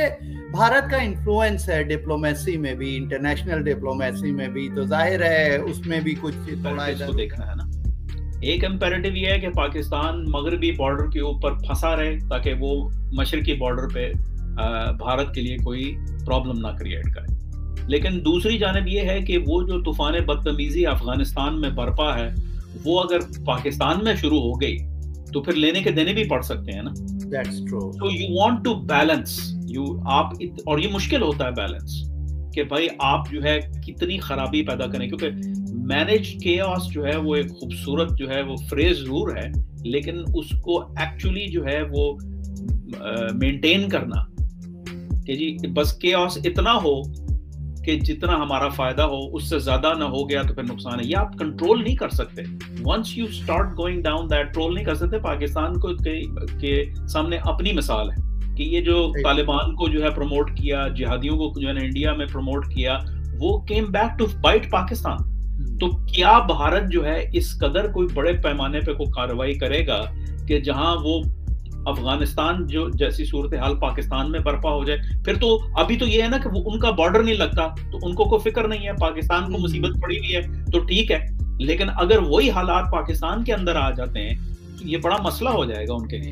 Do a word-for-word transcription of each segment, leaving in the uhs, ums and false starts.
ویسے بھارت کا انفلوئنس ہے ڈپلومیسی میں بھی, انٹرنیشنل ڈپلومیسی میں بھی, تو ظاہر ہے اس میں بھی کچھ تھوڑا ادھر دیکھنا ہے نا. ایک امپیریٹو یہ ہے کہ پاکستان مغربی بارڈر کے اوپر پھنسا رہے تاکہ وہ مشرقی بارڈر پہ بھارت کے لیے کوئی پرابلم نہ کریٹ کرے. لیکن دوسری جانب یہ ہے کہ وہ جو طوفان بدتمیزی افغانستان میں برپا ہے وہ اگر پاکستان میں شروع ہو گئی تو پھر لینے کے دینے بھی پڑ سکتے ہیں نا. That's true. So you want to balance, you آپ اور یہ مشکل ہوتا ہے بیلنس کہ بھائی آپ جو ہے کتنی خرابی پیدا کریں, کیونکہ مینیج کیوس جو ہے وہ ایک خوبصورت جو ہے وہ فریز ضرور ہے, لیکن اس کو ایکچولی جو ہے وہ مینٹین کرنا کہ جی بس کیوس اتنا ہو کہ جتنا ہمارا فائدہ ہو, اس سے زیادہ نہ ہو گیا تو پھر نقصان ہے. یہ آپ کنٹرول نہیں کر سکتے. Once you start going down that control نہیں کر سکتے. پاکستان کو کے سامنے اپنی مثال ہے کہ یہ جو طالبان کو جو ہے پروموٹ کیا, جہادیوں کو جو ہے نا انڈیا میں پروموٹ کیا, وہ came back to bite Pakistan. تو کیا بھارت جو ہے اس قدر کوئی بڑے پیمانے پہ کوئی کارروائی کرے گا کہ جہاں وہ افغانستان جو جیسی صورتحال پاکستان میں برپا ہو جائے؟ پھر تو ابھی تو یہ ہے نا کہ وہ ان کا بارڈر نہیں لگتا تو ان کو کوئی فکر نہیں ہے, پاکستان کو مصیبت پڑی ہوئی ہے تو ٹھیک ہے. لیکن اگر وہی حالات پاکستان کے اندر آ جاتے ہیں تو یہ بڑا مسئلہ ہو جائے گا ان کے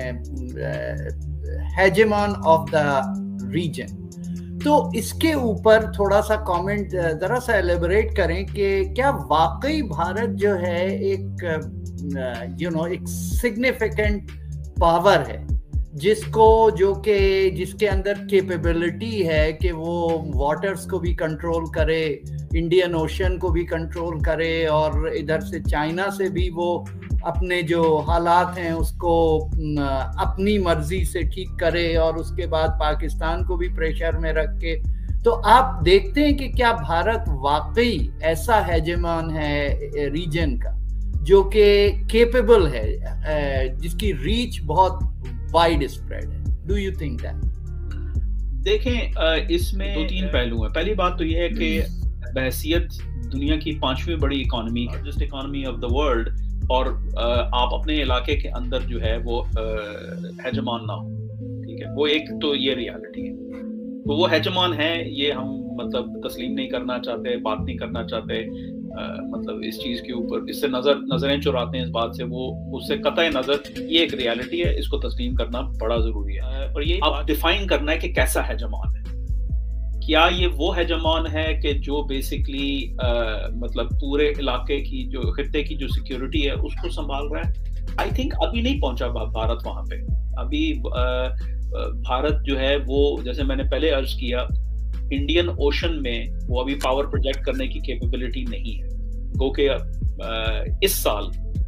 ہیجمان آف دا ریجن. تو اس کے اوپر تھوڑا سا کامنٹ ذرا سا ایلیبریٹ کریں کہ کیا واقعی بھارت جو ہے ایک یو نو ایک سگنیفیکنٹ پاور ہے جس کو جو کہ جس کے اندر کیپیبلٹی ہے کہ وہ واٹرز کو بھی کنٹرول کرے, انڈین اوشن کو بھی کنٹرول کرے, اور ادھر سے چائنا سے بھی وہ اپنے جو حالات ہیں اس کو اپنی مرضی سے ٹھیک کرے, اور اس کے بعد پاکستان کو بھی پریشر میں رکھ کے. تو آپ دیکھتے ہیں کہ کیا بھارت واقعی ایسا ہیجمان ہے ریجن کا جو کہ کیپیبل ہے, جس کی ریچ بہت وائڈ اسپریڈ ہے؟ Do you think that? دیکھیں اس میں دو تین پہلو ہیں. پہلی بات تو یہ ہے کہ بحیثیت دنیا کی پانچویں بڑی economy, largest economy of the world, اور آپ اپنے علاقے کے اندر جو ہے وہ ہیجمان نہ ہو, ٹھیک ہے, وہ ایک تو یہ ریالٹی ہے. تو وہ ہیجمان ہے, یہ ہم مطلب تسلیم نہیں کرنا چاہتے, بات نہیں کرنا چاہتے, مطلب اس چیز کے اوپر اس سے نظر نظریں چراتے ہیں اس بات سے, وہ اس سے قطع نظر, یہ ایک ریالٹی ہے, اس کو تسلیم کرنا بڑا ضروری ہے. اور یہ آپ ڈیفائن کرنا ہے کہ کیسا ہیجمان ہے. کیا یہ وہ ہیجمان ہے کہ جو بیسکلی مطلب پورے علاقے کی جو خطے کی جو سیکیورٹی ہے اس کو سنبھال رہا ہے؟ آئی تھنک ابھی نہیں پہنچا بھارت وہاں پہ. ابھی بھارت جو ہے وہ جیسے میں نے پہلے عرض کیا, انڈین اوشن میں وہ ابھی پاور پروجیکٹ کرنے کی کیپیبلٹی نہیں ہے. گو کہ اس سال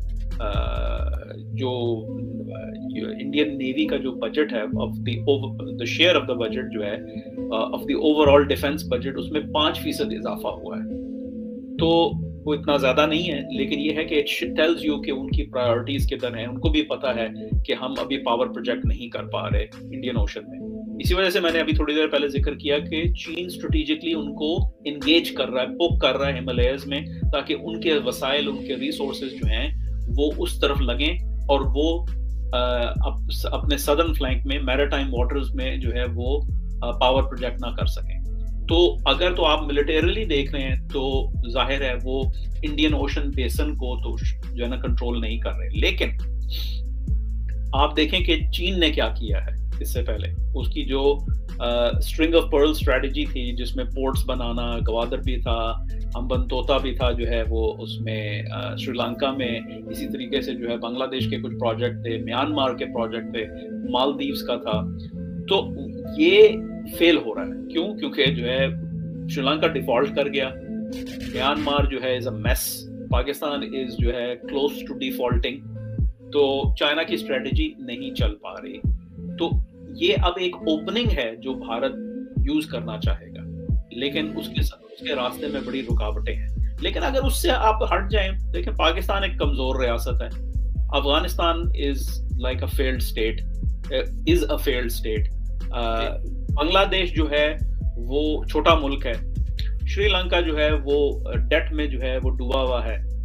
جو انڈین نیوی کا جو بجٹ ہے, of the the share of the budget جو ہے of the overall defence budget, اس میں پانچ فیصد اضافہ ہوا ہے. تو وہ اتنا زیادہ نہیں ہے, لیکن یہ ہے کہ اٹ ٹیلز یو کہ ان کی پرائیورٹیز کدھر ہیں. ان کو بھی پتا ہے کہ ہم ابھی پاور پروجیکٹ نہیں کر پا رہے انڈین اوشن میں. اسی وجہ سے میں نے ابھی تھوڑی دیر پہلے ذکر کیا کہ چین اسٹریٹجکلی ان کو انگیج کر رہا ہے, پوک کر رہا ہے ہمالیاز میں, تاکہ ان کے وسائل, ان کے ریسورسز جو ہیں وہ اس طرف لگیں اور وہ اپنے سدرن فلینک میں میریٹائم واٹرز میں جو ہے وہ پاور پروجیکٹ نہ کر سکیں. تو اگر تو آپ ملیٹریلی دیکھ رہے ہیں تو ظاہر ہے وہ انڈین اوشن بیسن کو تو جو ہے نا کنٹرول نہیں کر رہے. لیکن آپ دیکھیں کہ چین نے کیا کیا ہے اس سے پہلے. اس کی جو اسٹرنگ آف پرل اسٹریٹجی تھی, جس میں پورٹس بنانا, گوادر بھی تھا, ہمبنتوتا بھی تھا جو ہے وہ اس میں سری لنکا میں, اسی طریقے سے جو ہے بنگلہ دیش کے کچھ پروجیکٹ تھے, میانمار کے پروجیکٹ تھے, مالدیوز کا تھا. تو یہ فیل ہو رہا ہے. کیوں؟ کیونکہ جو ہے سری لنکا ڈیفالٹ کر گیا, میانمار جو ہے از اے میس, پاکستان از جو ہے کلوز ٹو ڈیفالٹنگ. تو چائنا کی اسٹریٹجی نہیں چل پا رہی. تو یہ اب ایک اوپننگ ہے جو بھارت یوز کرنا چاہے گا, لیکن اس کے ساتھ اس کے راستے میں بڑی رکاوٹیں ہیں. لیکن اگر اس سے آپ ہٹ جائیں, دیکھیں پاکستان ایک کمزور ریاست ہے, Afghanistan is like a failed state, is a failed state, Bangladesh جو ہے وہ چھوٹا ملک ہے, شری لنکا جو ہے وہ ڈیٹ میں جو ہے وہ ڈوبا ہوا ہے,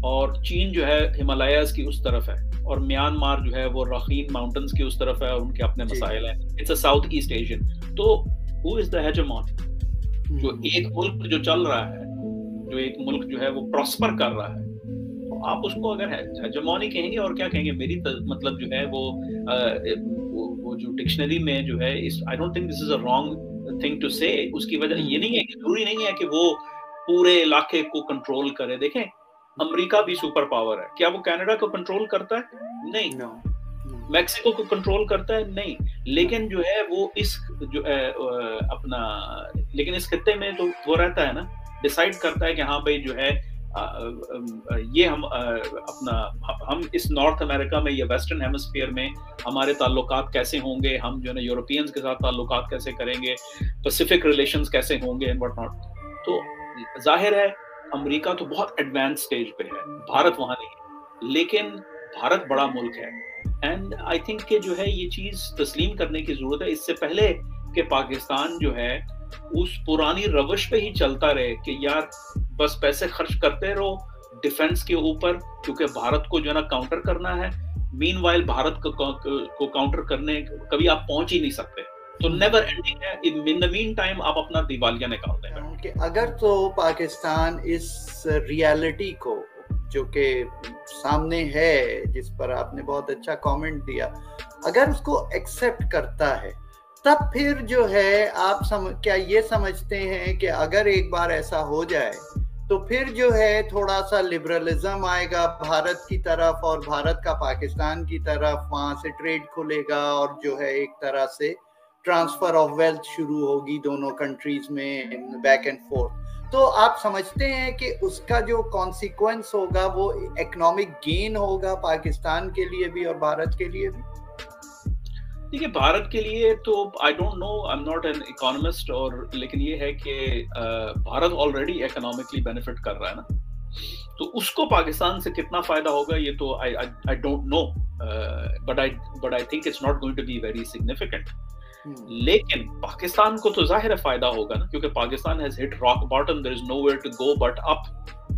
اور چین جو ہے ہمالیاز کی اس طرف ہے، اور میانمار جو ہے وہ راخین ماؤنٹنز کی اس طرف ہے، اور ان کے اپنے مسائل ہیں. It's a Southeast Asian. تو ہو از دا ہیجمون؟ جو ایک ملک جو چل رہا ہے، جو ایک ملک جو ہے وہ پراسپر کر رہا ہے، تو آپ اس کو اگر ہیجمونی کہیں گے اور کیا کہیں گے؟ میری مطلب جو ہے وہ وہ جو ڈکشنری میں جو ہے، I don't think this is a wrong thing to say. اس کی وجہ یہ نہیں ہے کہ ضروری نہیں ہے کہ وہ پورے علاقے کو کنٹرول کرے. دیکھیں امریکہ بھی سپر پاور ہے، کیا وہ کینیڈا کو کنٹرول کرتا ہے؟ نہیں. میکسیکو کو کنٹرول کرتا ہے؟ نہیں. لیکن جو ہے وہ اس جو اپنا لیکن اس خطے میں تو وہ رہتا ہے نا، ڈیسائیڈ کرتا ہے کہ ہاں بھائی جو ہے یہ ہم اپنا ہم اس نارتھ امریکہ میں یا ویسٹرن ہیمسفیئر میں ہمارے تعلقات کیسے ہوں گے، ہم جو ہے نا یورپینز کے ساتھ تعلقات کیسے کریں گے، پیسیفک ریلیشنز کیسے ہوں گے اینڈ واٹ ناٹ. تو ظاہر ہے امریکہ تو بہت ایڈوانس سٹیج پہ ہے، بھارت وہاں نہیں ہے، لیکن بھارت بڑا ملک ہے. اینڈ آئی تھنک کہ جو ہے یہ چیز تسلیم کرنے کی ضرورت ہے، اس سے پہلے کہ پاکستان جو ہے اس پرانی روش پہ ہی چلتا رہے کہ یار بس پیسے خرچ کرتے رہو ڈیفنس کے اوپر، کیونکہ بھارت کو جو ہے نا کاؤنٹر کرنا ہے. مین وائل بھارت کو کاؤنٹر کرنے کبھی آپ پہنچ ہی نہیں سکتے، تو نیور اینڈنگ ہے. ان دی مین ٹائم آپ اپنا دیوالیہ نکالتے ہیں. کہ اگر تو پاکستان اس ریالٹی کو جو کہ سامنے ہے، جس پر آپ نے بہت اچھا کامنٹ دیا، اگر اس کو ایکسیپٹ کرتا ہے، تب پھر جو ہے آپ سم... کیا یہ سمجھتے ہیں کہ اگر ایک بار ایسا ہو جائے تو پھر جو ہے تھوڑا سا لبرلزم آئے گا بھارت کی طرف، اور بھارت کا پاکستان کی طرف، وہاں سے ٹریڈ کھلے گا، اور جو ہے ایک طرح سے ٹرانسفر آف ویلتھ شروع ہوگی دونوں کنٹریز میں، بیک اینڈ فورتھ. تو آپ سمجھتے ہیں کہ اس کا جو کانسیکوینس ہوگا وہ اکنامک گین ہوگا پاکستان کے لیے بھی اور بھارت کے لیے بھی؟ دیکھیے بھارت کے لیے تو I don't know, I am not an economist, اور لیکن یہ ہے کہ بھارت آلریڈی اکنامکلی بینیفٹ کر رہا ہے نا، تو اس کو پاکستان سے کتنا فائدہ ہوگا یہ تو I don't know, but I but I think it's not going to be very significant. لیکن پاکستان کو تو ظاہر ہے فائدہ ہوگا نا، کیونکہ Pakistan has hit rock bottom, there is nowhere to go but up.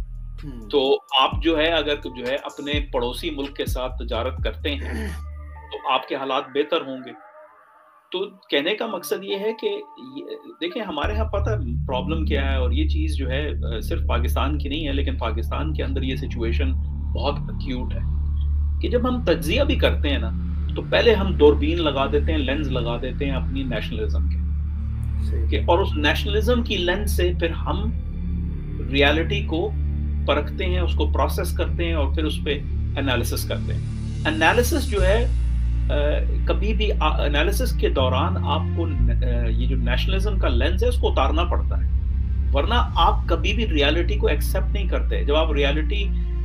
تو آپ جو ہے اگر جو ہے اپنے پڑوسی ملک کے ساتھ تجارت کرتے ہیں تو آپ کے حالات بہتر ہوں گے. تو کہنے کا مقصد یہ ہے کہ دیکھیں ہمارے ہاں پتہ پرابلم کیا ہے، اور یہ چیز جو ہے صرف پاکستان کی نہیں ہے، لیکن پاکستان کے اندر یہ سچویشن بہت ایکیوٹ ہے کہ جب ہم تجزیہ بھی کرتے ہیں نا، تو پہلے ہم دوربین لگا دیتے ہیں، لینز لگا دیتے ہیں اپنی نیشنلزم کے، اور اس نیشنلزم کی لینز سے پھر ہم ریالٹی کو پرکھتے ہیں، اس کو پروسیس کرتے ہیں، اور پھر اس پہ انالیسس کرتے ہیں. انالیسس جو ہے کبھی بھی انالیسس کے دوران آپ کو یہ جو نیشنلزم کا لینز ہے اس کو اتارنا پڑتا ہے، ورنہ آپ کبھی بھی ریالٹی کو ایکسیپٹ نہیں کرتے. جب آپ ریالٹی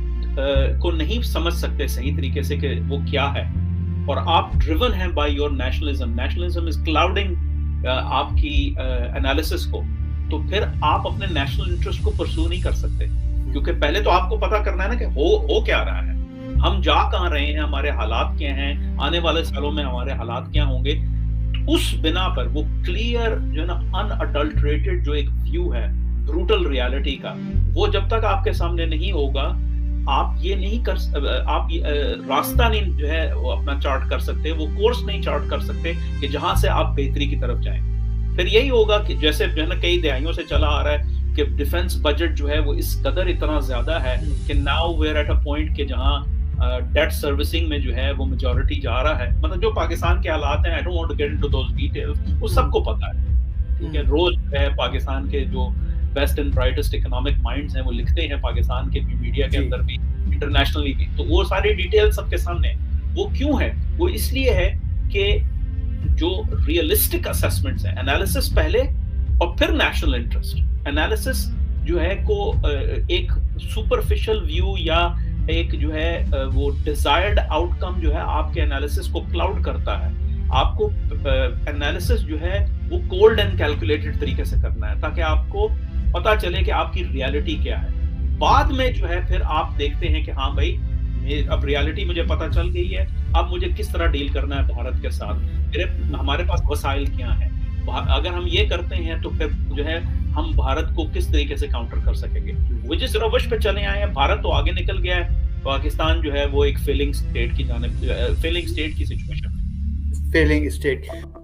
کو نہیں سمجھ سکتے صحیح طریقے سے کہ وہ کیا ہے، اور آپ ڈریون ہیں by your nationalism, nationalism is clouding آپ کی انالیسس کو، تو پھر آپ اپنے نیشنل انٹرسٹ کو پرسو نہیں کر سکتے. کیونکہ پہلے تو آپ کو پتا کرنا ہے نا کہ ہو ہو کیا رہا ہے، ہم جا کہاں رہے ہیں، ہمارے حالات کیا ہیں، آنے والے سالوں میں ہمارے حالات کیا ہوں گے. اس بنا پر وہ کلیئر جو ہے نا ان اڈلٹریٹڈ جو ایک ویو ہے بروٹل ریالٹی کا، وہ جب تک آپ کے سامنے نہیں ہوگا، آپ یہ نہیں کر آپ راستہ نہیں جو ہے وہ اپنا چارٹ کر سکتے، وہ کورس نہیں چارٹ کر سکتے کہ جہاں سے آپ بہتری کی طرف جائیں. پھر یہی ہوگا کہ جیسے جو ہے نا کئی دہائیوں سے چلا آ رہا ہے کہ ڈیفنس بجٹ جو ہے وہ اس قدر اتنا زیادہ ہے کہ now we're at a point کہ جہاں ڈیٹ سروسنگ میں جو ہے وہ میجورٹی جا رہا ہے. مطلب جو پاکستان کے حالات ہیں، I don't want to get into those details, وہ سب کو پتہ ہے. ٹھیک ہے، روز جو ہے پاکستان کے جو best and brightest economic minds ہیں وہ لکھتے ہیں پاکستان کے بھی میڈیا کے اندر بھی، انٹرنیشنلی بھی، تو وہ ساری ڈیٹیل سب کے سامنے. وہ کیوں ہے؟ وہ اس لیے ہے کہ جو ریئلسٹک اسیسمنٹس ہیں، انالیسس پہلے اور پھر نیشنل انٹرسٹ. انالیسس جو ہے کو ایک سپرفیشل ویو یا ایک جو ہے وہ ڈیزائرڈ آؤٹ کم جو ہے آپ کے انالیسس کو کلاؤڈ کرتا ہے. آپ کو انالیسس جو ہے وہ کولڈ اینڈ کیلکولیٹڈ طریقے سے کرنا ہے تاکہ آپ کو پتا چلے کہ آپ کی ریالٹی کیا ہے. بعد میں جو ہے پھر آپ دیکھتے ہیں کہ ہاں بھائی اب ریالٹی مجھے پتا چل گئی ہے، اب مجھے کس طرح ڈیل کرنا ہے بھارت کے ساتھ، میرے ہمارے پاس وسائل کیا ہیں. اگر ہم یہ کرتے ہیں تو پھر جو ہے ہم بھارت کو کس طریقے سے کاؤنٹر کر سکیں گے. وہ جس روش پہ چلے آئے ہیں, بھارت تو آگے نکل گیا ہے, پاکستان جو ہے وہ ایک فیلنگ اسٹیٹ کی جانب فیلنگ اسٹیٹ کی سچویشن میں فیلنگ اسٹیٹ.